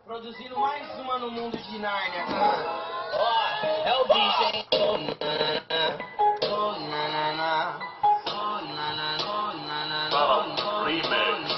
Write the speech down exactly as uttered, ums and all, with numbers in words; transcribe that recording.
Produzindo mais uma no mundo de Nárnia, cara. Ó, é o bicho, hein? Oh, nanana, oh, nanana, oh, nanana, oh, nanana, oh, nanana.